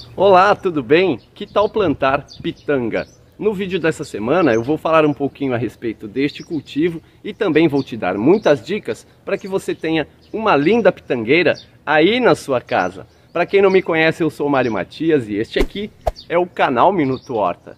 Olá, tudo bem? Que tal plantar pitanga? No vídeo dessa semana eu vou falar um pouquinho a respeito deste cultivo e também vou te dar muitas dicas para que você tenha uma linda pitangueira aí na sua casa. Para quem não me conhece, eu sou o Mário Matias e este aqui é o canal Minuto Horta.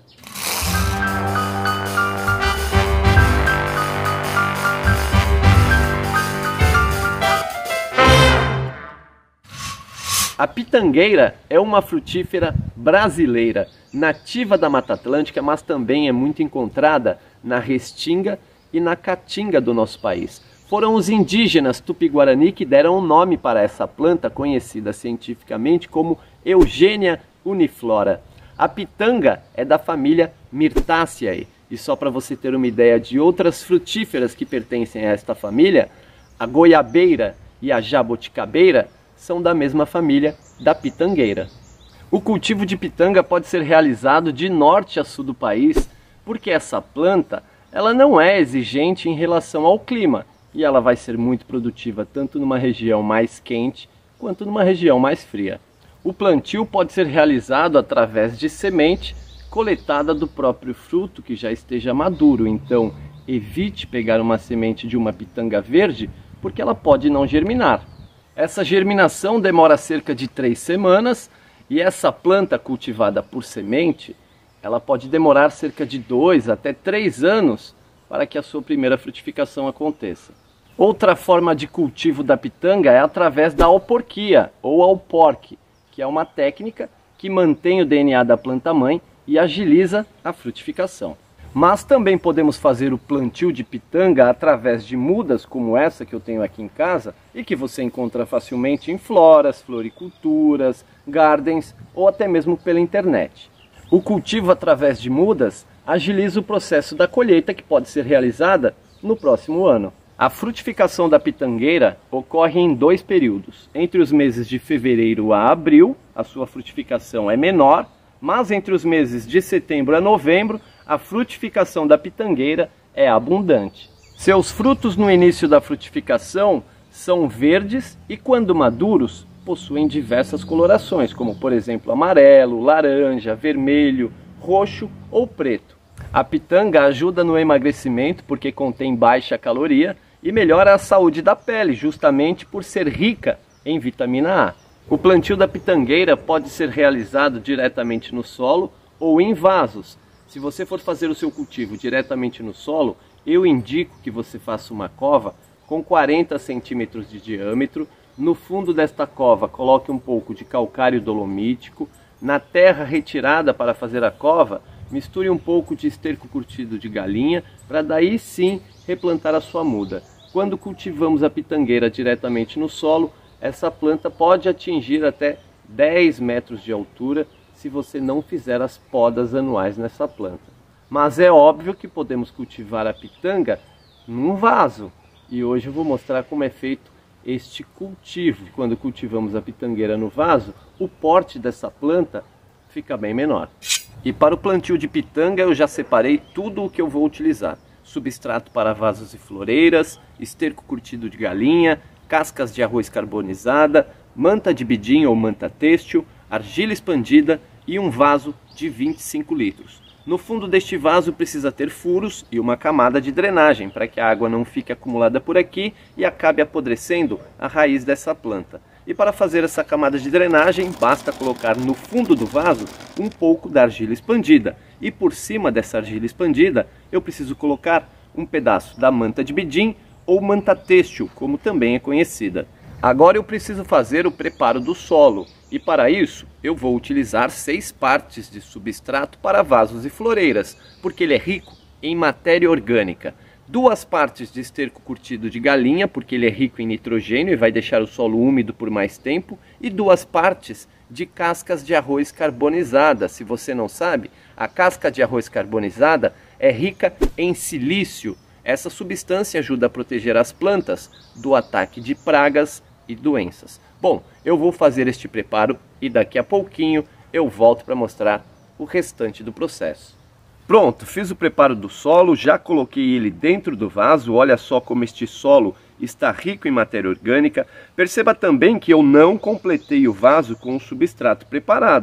A pitangueira é uma frutífera brasileira, nativa da Mata Atlântica, mas também é muito encontrada na restinga e na caatinga do nosso país. Foram os indígenas Tupi-Guarani que deram o nome para essa planta, conhecida cientificamente como Eugênia uniflora. A pitanga é da família Myrtaceae, e só para você ter uma ideia de outras frutíferas que pertencem a esta família, a goiabeira e a jabuticabeira são da mesma família da pitangueira. O cultivo de pitanga pode ser realizado de norte a sul do país, porque essa planta ela não é exigente em relação ao clima e ela vai ser muito produtiva tanto numa região mais quente quanto numa região mais fria. O plantio pode ser realizado através de semente coletada do próprio fruto que já esteja maduro, então evite pegar uma semente de uma pitanga verde porque ela pode não germinar. Essa germinação demora cerca de 3 semanas e essa planta cultivada por semente, ela pode demorar cerca de 2 até 3 anos para que a sua primeira frutificação aconteça. Outra forma de cultivo da pitanga é através da alporquia ou alporque, que é uma técnica que mantém o DNA da planta-mãe e agiliza a frutificação. Mas também podemos fazer o plantio de pitanga através de mudas como essa que eu tenho aqui em casa e que você encontra facilmente em floras, floriculturas, gardens ou até mesmo pela internet. O cultivo através de mudas agiliza o processo da colheita que pode ser realizada no próximo ano. A frutificação da pitangueira ocorre em 2 períodos. Entre os meses de fevereiro a abril, a sua frutificação é menor, mas entre os meses de setembro a novembro, a frutificação da pitangueira é abundante. Seus frutos no início da frutificação são verdes e, quando maduros, possuem diversas colorações, como por exemplo amarelo, laranja, vermelho, roxo ou preto. A pitanga ajuda no emagrecimento porque contém baixa caloria e melhora a saúde da pele, justamente por ser rica em vitamina A. O plantio da pitangueira pode ser realizado diretamente no solo ou em vasos. Se você for fazer o seu cultivo diretamente no solo, eu indico que você faça uma cova com 40 centímetros de diâmetro. No fundo desta cova, coloque um pouco de calcário dolomítico. Na terra retirada para fazer a cova, misture um pouco de esterco curtido de galinha, para daí sim replantar a sua muda. Quando cultivamos a pitangueira diretamente no solo, essa planta pode atingir até 10 metros de altura, se você não fizer as podas anuais nessa planta. Mas é óbvio que podemos cultivar a pitanga num vaso. E hoje eu vou mostrar como é feito este cultivo. Quando cultivamos a pitangueira no vaso, o porte dessa planta fica bem menor. E para o plantio de pitanga eu já separei tudo o que eu vou utilizar. Substrato para vasos e floreiras, esterco curtido de galinha, cascas de arroz carbonizada, manta de bidim ou manta têxtil, argila expandida e um vaso de 25 litros. No fundo deste vaso precisa ter furos e uma camada de drenagem para que a água não fique acumulada por aqui e acabe apodrecendo a raiz dessa planta. E para fazer essa camada de drenagem basta colocar no fundo do vaso um pouco da argila expandida e por cima dessa argila expandida eu preciso colocar um pedaço da manta de bidim ou manta têxtil, como também é conhecida. Agora eu preciso fazer o preparo do solo e para isso eu vou utilizar 6 partes de substrato para vasos e floreiras, porque ele é rico em matéria orgânica. 2 partes de esterco curtido de galinha, porque ele é rico em nitrogênio e vai deixar o solo úmido por mais tempo, e 2 partes de cascas de arroz carbonizada. Se você não sabe, a casca de arroz carbonizada é rica em silício. Essa substância ajuda a proteger as plantas do ataque de pragas e doenças. Bom, eu vou fazer este preparo e daqui a pouquinho eu volto para mostrar o restante do processo. Pronto, fiz o preparo do solo, já coloquei ele dentro do vaso. Olha só como este solo está rico em matéria orgânica. Perceba também que eu não completei o vaso com o substrato preparado,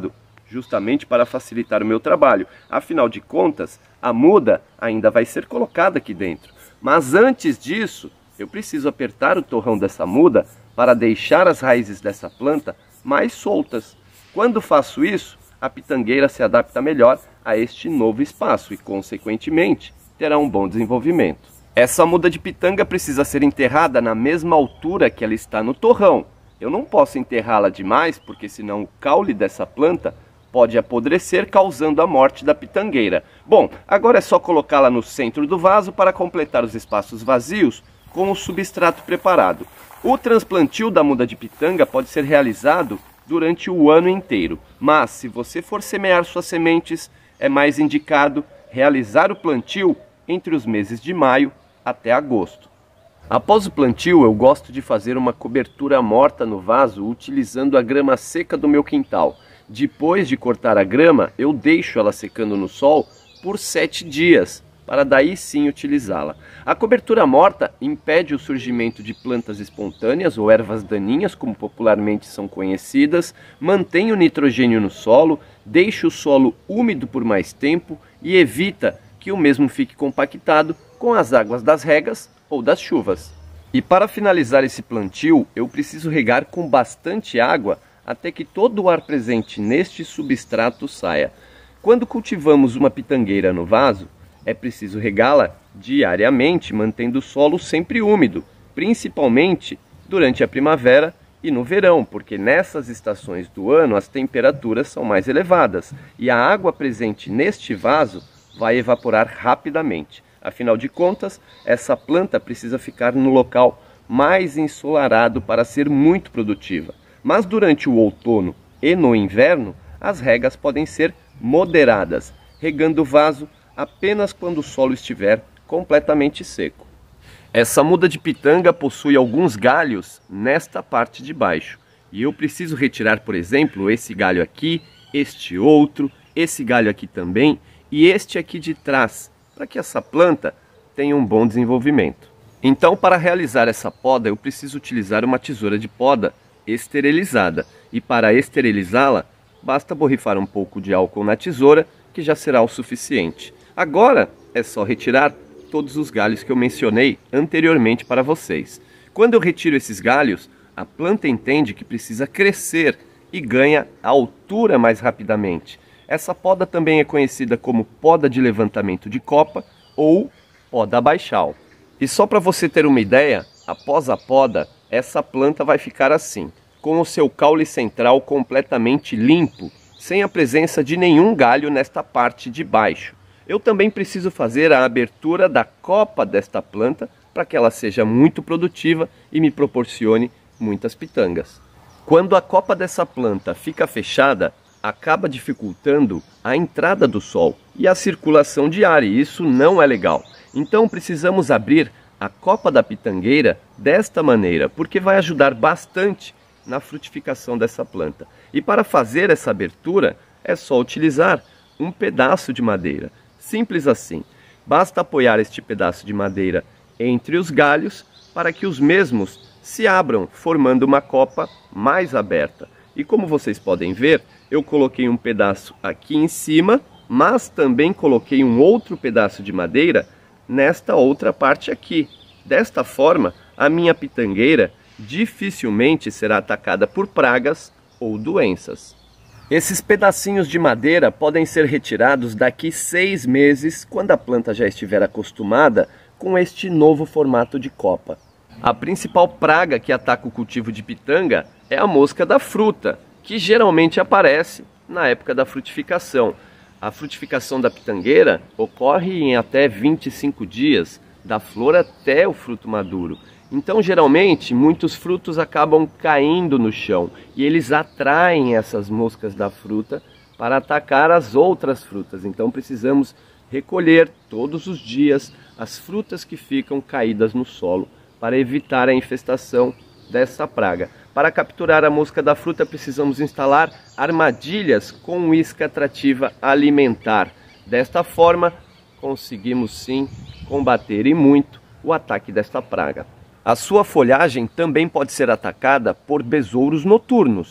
justamente para facilitar o meu trabalho. Afinal de contas, a muda ainda vai ser colocada aqui dentro. Mas antes disso, eu preciso apertar o torrão dessa muda para deixar as raízes dessa planta mais soltas. Quando faço isso, a pitangueira se adapta melhor a este novo espaço e, consequentemente, terá um bom desenvolvimento. Essa muda de pitanga precisa ser enterrada na mesma altura que ela está no torrão. Eu não posso enterrá-la demais, porque senão o caule dessa planta pode apodrecer, causando a morte da pitangueira. Bom, agora é só colocá-la no centro do vaso para completar os espaços vazios com o substrato preparado. O transplantio da muda de pitanga pode ser realizado durante o ano inteiro, mas se você for semear suas sementes, é mais indicado realizar o plantio entre os meses de maio até agosto. Após o plantio, eu gosto de fazer uma cobertura morta no vaso utilizando a grama seca do meu quintal. Depois de cortar a grama, eu deixo ela secando no sol por 7 dias, para daí sim utilizá-la. A cobertura morta impede o surgimento de plantas espontâneas ou ervas daninhas, como popularmente são conhecidas, mantém o nitrogênio no solo, deixa o solo úmido por mais tempo e evita que o mesmo fique compactado com as águas das regas ou das chuvas. E para finalizar esse plantio, eu preciso regar com bastante água até que todo o ar presente neste substrato saia. Quando cultivamos uma pitangueira no vaso, é preciso regá-la diariamente, mantendo o solo sempre úmido, principalmente durante a primavera e no verão, porque nessas estações do ano as temperaturas são mais elevadas e a água presente neste vaso vai evaporar rapidamente. Afinal de contas, essa planta precisa ficar no local mais ensolarado para ser muito produtiva. Mas durante o outono e no inverno, as regas podem ser moderadas, regando o vaso apenas quando o solo estiver completamente seco. Essa muda de pitanga possui alguns galhos nesta parte de baixo. E eu preciso retirar, por exemplo, esse galho aqui, este outro, esse galho aqui também e este aqui de trás, para que essa planta tenha um bom desenvolvimento. Então, para realizar essa poda, eu preciso utilizar uma tesoura de poda esterilizada. E para esterilizá-la, basta borrifar um pouco de álcool na tesoura, que já será o suficiente. Agora é só retirar todos os galhos que eu mencionei anteriormente para vocês. Quando eu retiro esses galhos, a planta entende que precisa crescer e ganha altura mais rapidamente. Essa poda também é conhecida como poda de levantamento de copa ou poda baixal. E só para você ter uma ideia, após a poda, essa planta vai ficar assim, com o seu caule central completamente limpo, sem a presença de nenhum galho nesta parte de baixo. Eu também preciso fazer a abertura da copa desta planta para que ela seja muito produtiva e me proporcione muitas pitangas. Quando a copa dessa planta fica fechada, acaba dificultando a entrada do sol e a circulação de ar, e isso não é legal. Então precisamos abrir a copa da pitangueira desta maneira, porque vai ajudar bastante na frutificação dessa planta. E para fazer essa abertura é só utilizar um pedaço de madeira. Simples assim. Basta apoiar este pedaço de madeira entre os galhos para que os mesmos se abram, formando uma copa mais aberta. E como vocês podem ver, eu coloquei um pedaço aqui em cima, mas também coloquei um outro pedaço de madeira nesta outra parte aqui. Desta forma, a minha pitangueira dificilmente será atacada por pragas ou doenças. Esses pedacinhos de madeira podem ser retirados daqui 6 meses, quando a planta já estiver acostumada com este novo formato de copa. A principal praga que ataca o cultivo de pitanga é a mosca da fruta, que geralmente aparece na época da frutificação. A frutificação da pitangueira ocorre em até 25 dias, da flor até o fruto maduro. Então, geralmente, muitos frutos acabam caindo no chão e eles atraem essas moscas da fruta para atacar as outras frutas. Então, precisamos recolher todos os dias as frutas que ficam caídas no solo para evitar a infestação dessa praga. Para capturar a mosca da fruta, precisamos instalar armadilhas com isca atrativa alimentar. Desta forma, conseguimos sim combater e muito o ataque desta praga. A sua folhagem também pode ser atacada por besouros noturnos,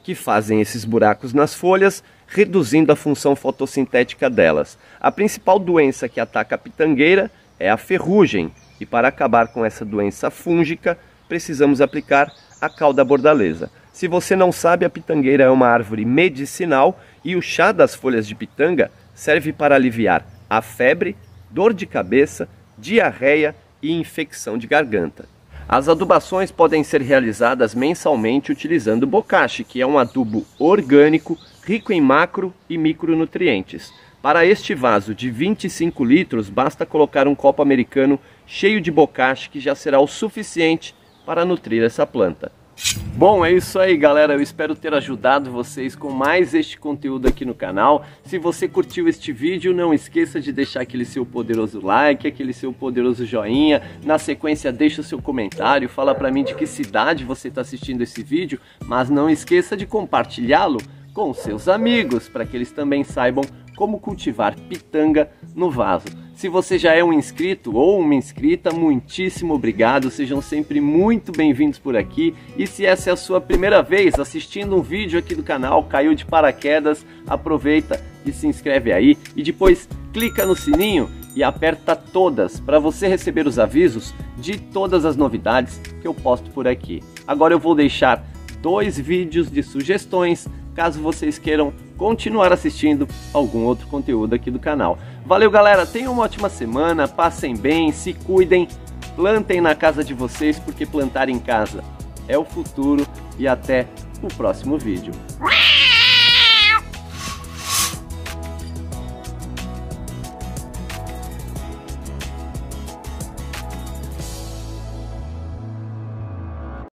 que fazem esses buracos nas folhas, reduzindo a função fotossintética delas. A principal doença que ataca a pitangueira é a ferrugem, e para acabar com essa doença fúngica, precisamos aplicar a cal da bordaleza. Se você não sabe, a pitangueira é uma árvore medicinal e o chá das folhas de pitanga serve para aliviar a febre, dor de cabeça, diarreia e infecção de garganta. As adubações podem ser realizadas mensalmente utilizando bocashi, que é um adubo orgânico rico em macro e micronutrientes. Para este vaso de 25 litros, basta colocar um copo americano cheio de bocashi, que já será o suficiente para nutrir essa planta. Bom, é isso aí, galera. Eu espero ter ajudado vocês com mais este conteúdo aqui no canal. Se você curtiu este vídeo, não esqueça de deixar aquele seu poderoso like, aquele seu poderoso joinha. Na sequência, deixa o seu comentário, fala pra mim de que cidade você está assistindo esse vídeo, mas não esqueça de compartilhá-lo com seus amigos, para que eles também saibam como cultivar pitanga no vaso. Se você já é um inscrito ou uma inscrita, muitíssimo obrigado, sejam sempre muito bem-vindos por aqui. E se essa é a sua primeira vez assistindo um vídeo aqui do canal, caiu de paraquedas, aproveita e se inscreve aí. E depois clica no sininho e aperta todas para você receber os avisos de todas as novidades que eu posto por aqui. Agora eu vou deixar 2 vídeos de sugestões, caso vocês queiram continuar assistindo algum outro conteúdo aqui do canal. Valeu, galera, tenham uma ótima semana, passem bem, se cuidem, plantem na casa de vocês, porque plantar em casa é o futuro, e até o próximo vídeo.